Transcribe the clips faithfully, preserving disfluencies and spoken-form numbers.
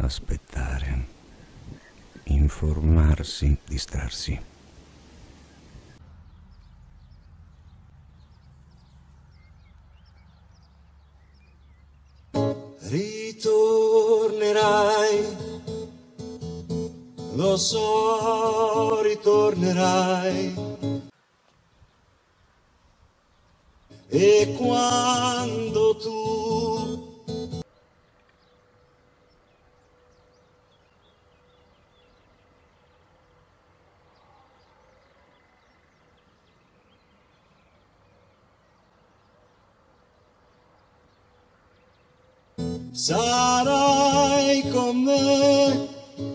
aspettare, informarsi, distrarsi. Ritornerai, lo so, ritornerai. E quando tu sarai con me,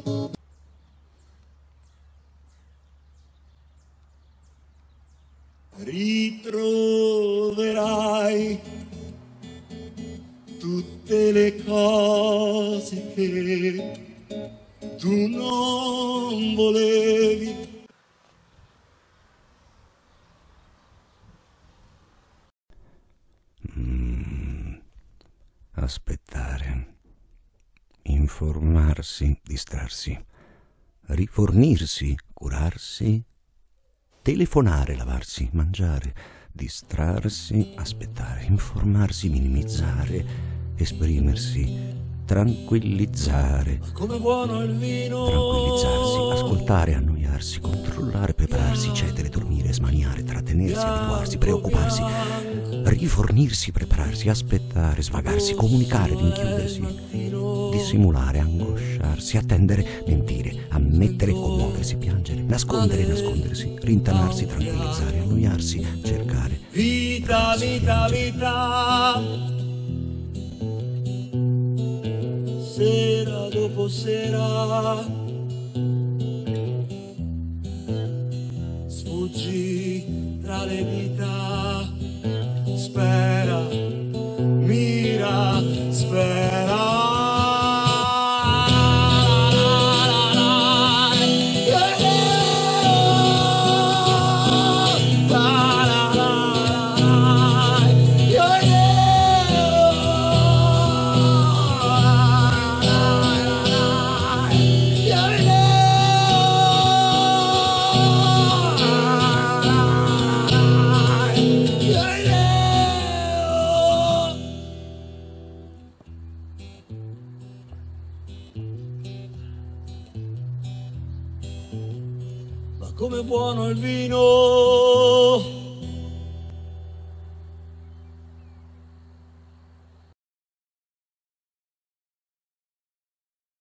ritroverai tutte le cose che tu non volevi. Mm, aspettare, informarsi, distrarsi, rifornirsi, curarsi, telefonare, lavarsi, mangiare, distrarsi, aspettare, informarsi, minimizzare, esprimersi, tranquillizzare, Come buono il vino, tranquillizzarsi, ascoltare, annoiarsi, controllare, prepararsi, cedere, dormire, smaniare, trattenersi, abituarsi, preoccuparsi, rifornirsi, prepararsi, aspettare, svagarsi, comunicare, rinchiudersi, dissimulare, angosciarsi, attendere, mentire, ammettere, commuoversi, piangere, nascondere, nascondersi, rintanarsi, tranquillizzare, annoiarsi, cercare. vita, vita, vita, sera dopo sera, sfuggi tra le dita, spera, mira, spera. Ma come buono il vino,